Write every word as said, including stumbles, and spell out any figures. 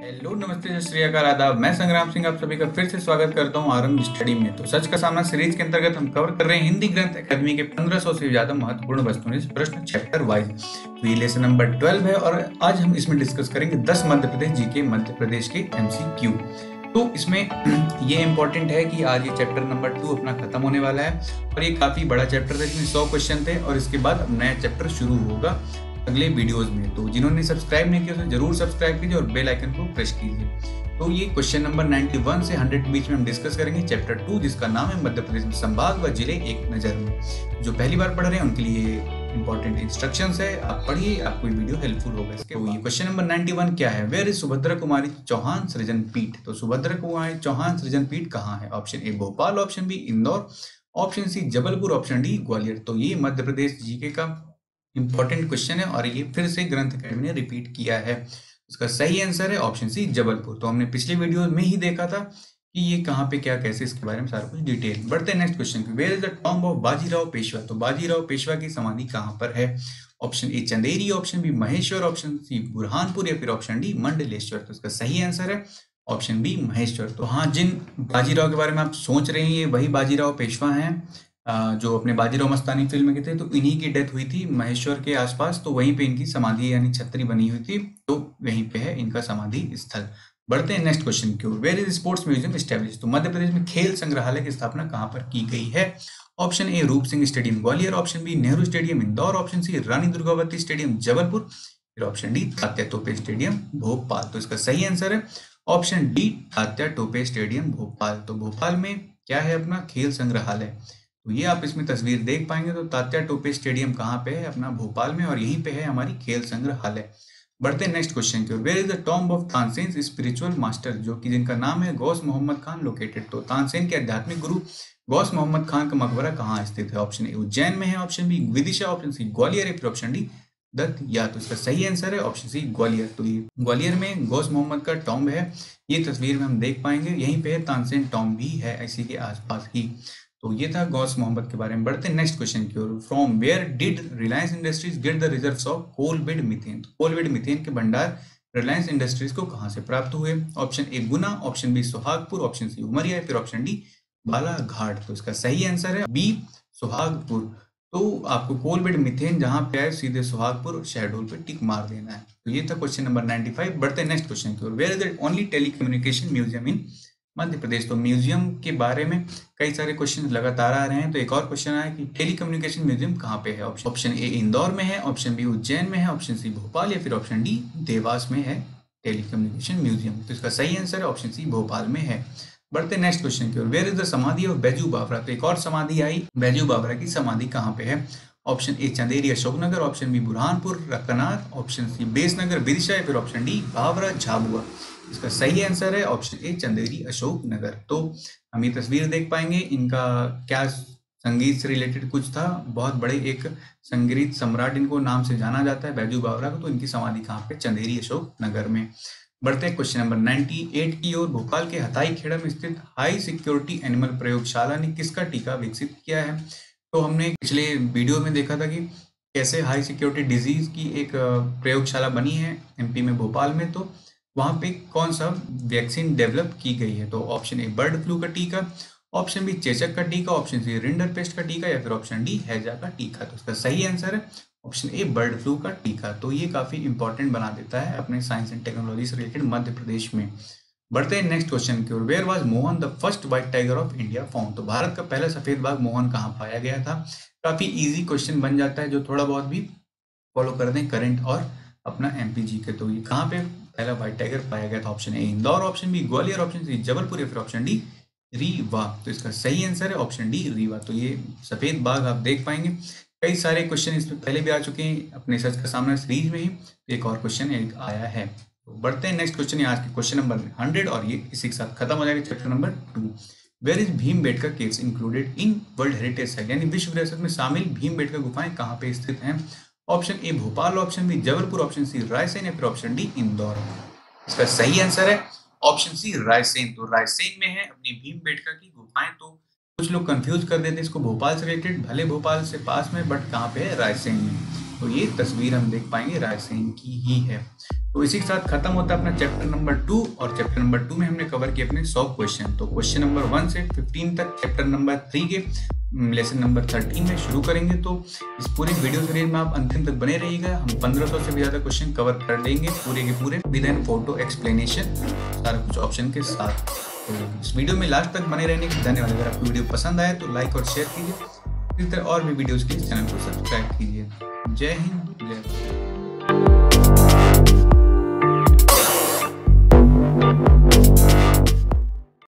Hello, नमस्ते, सत श्री अकाल, आदाब। मैं संग्राम सिंह आप सभी का फिर से स्वागत करता हूं आरंभ स्टडी में। तो सच का सामना सीरीज के अंतर्गत हम कवर कर रहे हैं हिंदी ग्रंथ अकादमी के पंद्रह सौ से ज्यादा महत्वपूर्ण वस्तुनिष्ठ प्रश्न चैप्टर वाइज। तो ये लेसन नंबर ट्वेल्व है और आज हम इसमें डिस्कस करेंगे दस मध्य प्रदेश जीके मध्य प्रदेश के एमसीक्यू। तो इसमें ये इंपॉर्टेंट है कि आज ये चैप्टर नंबर टू अपना खत्म होने वाला है और ये काफी बड़ा चैप्टर है, इसमें सौ क्वेश्चन थे और इसके बाद अब नया चैप्टर शुरू होगा अगले वीडियोस में। तो जिन्होंने सब्सक्राइब नहीं किया तो जरूर सब्सक्राइब कीजिए और बेल आइकन को प्रेस कीजिए। तो ये क्वेश्चन नंबर इक्यानवे से सौ के बीच में हम डिस्कस करेंगे चैप्टर टू, जिसका नाम है मध्य प्रदेश में संभाग व जिले एक नजर में। जो पहली बार पढ़ रहे हैं उनके लिए इंपॉर्टेंट इंस्ट्रक्शंस है, आप पढ़िए, आपको ये वीडियो हेल्पफुल होगा। इसके तो ये क्वेश्चन नंबर इक्यानवे क्या है? Where is Subhadra Kumari Chauhan Srijan Peeth? तो सुभद्रा कुमारी चौहान सृजन पीठ कहाँ है? Option A Bhopal, option B Indore, option C Jabalpur, option D Gwalior. तो ये मध्य प्रदेश जीके का इंपॉर्टेंट क्वेश्चन है और ये फिर से ग्रंथ अकादमी ने रिपीट किया है। इसका सही आंसर है ऑप्शन सी जबलपुर। तो हमने पिछले वीडियो में ही देखा था कि ये कहाँ पे क्या कैसे, इसके बारे में सारा कुछ डिटेल। बढ़ते हैं नेक्स्ट क्वेश्चन पे। Where is the tomb of Bajirao Peshwa? तो बाजीराव पेशवा की समाधि कहाँ पर है? Option A Chanderi, option B Maheshwar, option C Burhanpur या फिर ऑप्शन डी मंडलेश्वर। तो इसका सही आंसर है ऑप्शन बी महेश्वर। तो हाँ, जिन बाजीराव के बारे में आप सोच रहे हैं ये वही बाजीराव पेशवा हैं जो अपने बाजीराव मस्तानी फिल्म के थे। तो इन्हीं की डेथ हुई थी महेश्वर के आसपास, तो वहीं पे इनकी समाधि यानी छतरी बनी हुई थी, तो वहीं पे है इनका समाधि स्थल। बढ़ते हैं नेक्स्ट क्वेश्चन की ओर। Where is sports museum establish? तो मध्य प्रदेश में खेल संग्रहालय की स्थापना कहाँ पर की गई है? Option A Roop Singh stadium Gwalior, option B Nehru stadium Indore, option C Rani Durgavati stadium Jabalpur, फिर option D Tatya Tope stadium Bhopal. तो इसका सही आंसर है option D Tatya Tope stadium Bhopal. तो भोपाल में क्या है अपना खेल संग्रहालय, तो ये आप इसमें तस्वीर देख पाएंगे। तो तात्या टोपे स्टेडियम कहाँ पे है? अपना भोपाल में, और यहीं पे है हमारी खेल संग्रहालय। बढ़ते हैं नेक्स्ट क्वेश्चन की ओर। Where is the tomb of Tansen spiritual master? जो कि जिनका नाम है गौस मोहम्मद खान लोकेटेड। तो तानसेन के आध्यात्मिक गुरु गौस मोहम्मद खान का मकबरा कहाँ स्थित है? ऑप्शन ए उज्जैन में है, option B Vidisha, option C Gwalior, फिर ऑप्शन डी दतिया। तो इसका सही आंसर है ऑप्शन सी ग्वालियर। तो ये ग्वालियर में गौस मोहम्मद का टॉम्ब है, ये तस्वीर में हम देख पाएंगे। यहीं पे तानसेन टॉम्ब भी है इसी के आसपास ही। तो ये था गौस मोहम्मद के बारे में। बढ़ते हैं नेक्स्ट क्वेश्चन की ओर। From where did Reliance Industries get the reserves of coal bed methane? तो कोल बेड मीथेन के भंडार रिलायंस इंडस्ट्रीज को कहां से प्राप्त हुए? Option A Guna, option B Suhagpur, option C Umaria, फिर ऑप्शन डी बालाघाट। तो इसका सही आंसर है बी सुहागपुर। तो आपको कोल बेड मीथेन जहां पे आए सीधे सुहागपुर शहडोल पे टिक मार देना है। तो ये था क्वेश्चन नंबर पचानवे। बढ़ते हैं नेक्स्ट क्वेश्चन की ओर। Where is the only telecommunication museum in Madhya Pradesh? तो म्यूजियम के बारे में कई सारे क्वेश्चन लगातार आ रहे हैं। तो एक और क्वेश्चन आया कि टेलीकम्युनिकेशन म्यूजियम कहाँ पे है? ऑप्शन ए इंदौर में है, ऑप्शन बी उज्जैन में है, ऑप्शन सी भोपाल, या फिर ऑप्शन डी देवास में है टेलीकम्युनिकेशन म्यूजियम। तो इसका सही आंसर है ऑप्शन सी भोपाल में है। बढ़ते नेक्स्ट क्वेश्चन की ओर। Where is the samadhi of Baiju Bawra? तो एक और समाधि आई, बैजू बावरा की समाधि कहाँ पे है? Option A Chanderi Ashoknagar, option B Burhanpur Raknath, option C Besnagar Vidisha, या फिर ऑप्शन डी बावरा झाबुआ। इसका सही आंसर है ऑप्शन ए चंदेरी अशोक नगर। तो हम ये तस्वीर देख पाएंगे, इनका क्या संगीत से रिलेटेड कुछ था, बहुत बड़े एक संगीत सम्राट इनको नाम से जाना जाता है बैजू बावरा को। तो इनकी समाधि कहाँ पे? चंदेरी अशोक नगर में। बढ़ते हैं क्वेश्चन नंबर अट्ठानवे की ओर। भोपाल के हथाई खेड़ा में स्थित हाई सिक्योरिटी एनिमल प्रयोगशाला ने किसका टीका विकसित किया है? तो हमने पिछले वीडियो में देखा था कि कैसे हाई सिक्योरिटी डिजीज की एक प्रयोगशाला बनी है एमपी में भोपाल में। तो वहां पे कौन सा वैक्सीन डेवलप की गई है? तो ऑप्शन ए बर्ड फ्लू का टीका, ऑप्शन बी चेचक का टीका, ऑप्शन सी रिंडर पेस्ट का टीका, या फिर ऑप्शन डी हैजा का टीका। तो इसका सही आंसर है ऑप्शन ए बर्ड फ्लू का टीका। तो ये काफी इंपॉर्टेंट बना देता है अपने साइंस एंड टेक्नोलॉजी से रिलेटेड मध्य प्रदेश में। बढ़ते हैं नेक्स्ट क्वेश्चन की ओर। Where was Mohan the first white tiger of India found? तो भारत का पहला सफेद बाघ मोहन कहाँ पाया गया था? काफी इजी क्वेश्चन बन जाता है जो थोड़ा बहुत भी फॉलो कर दें करंट और अपना एमपीजी के। तो ये कहाँ पे पहला व्हाइट टाइगर पाया गया था? Option A Indore, option B Gwalior, option C Jabalpur, या फिर ऑप्शन डी रीवा। तो इसका सही आंसर है ऑप्शन डी रीवा। तो ये सफेद बाघ आप देख पाएंगे, कई सारे क्वेश्चन इसमें पहले भी आ चुके हैं अपने सच का सामना सीरीज में ही। एक और क्वेश्चन एक आया है। तो बढ़ते हैं नेक्स्ट क्वेश्चन, आज के क्वेश्चन नंबर हंड्रेड, और ये इसी के साथ खत्म हो जाएगा chapter number two. Where is Bhimbetka caves included in world heritage site? यानी विश्व विरासत में शामिल भीमबेटका गुफाएं कहाँ पे स्थित हैं? Option A Bhopal, option B Jabalpur, option C Raisen, या फिर ऑप्शन डी इंदौर। इसका सही आंसर है ऑप्शन सी रायसेन। तो रायसेन में है अपनी भीमबेटका की गुफाएं। तो कुछ लोग कंफ्यूज कर देते हैं इसको भोपाल से रिलेटेड, भले भोपाल से पास में, बट कहाँ पे है? रायसेन में। तो ये तस्वीर हम देख पाएंगे रायसेन की ही है। तो इसी के साथ खत्म होता है अपना चैप्टर नंबर टू, और चैप्टर नंबर टू में हमने कवर किए अपने सौ क्वेश्चन। तो क्वेश्चन नंबर वन से फिफ्टीन तक चैप्टर नंबर थ्री के लेसन नंबर थर्टीन में शुरू करेंगे। तो इस पूरी वीडियो सीरीज में आप अंतिम तक बने रहिएगा। हम पंद्रह सौ से भी ज्यादा क्वेश्चन कवर कर लेंगे पूरे के पूरे, विद एन फोटो एक्सप्लेनेशन, सारा कुछ ऑप्शन के साथ। तो इस वीडियो में लास्ट तक बने रहने के धन्यवाद। अगर आपको वीडियो पसंद आए तो लाइक और शेयर कीजिए। इस तरह और भी वीडियोस के लिए चैनल को सब्सक्राइब कीजिए। जय हिंद, जय भारत।